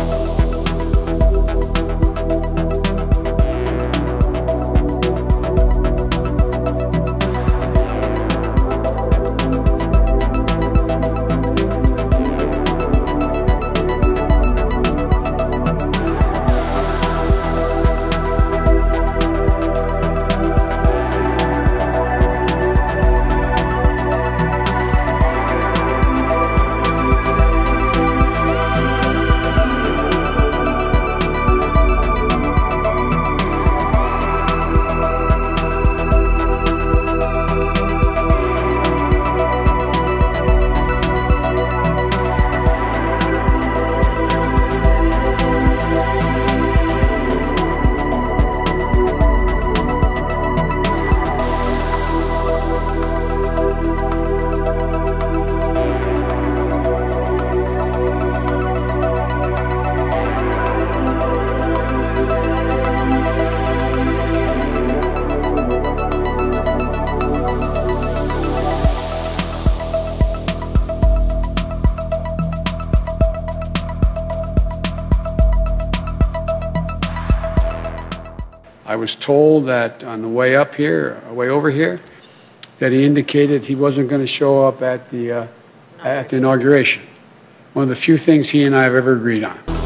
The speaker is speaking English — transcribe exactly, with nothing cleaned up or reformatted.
I was told that on the way up here, way over here, that he indicated he wasn't going to show up at the, uh, at the inauguration. One of the few things he and I have ever agreed on.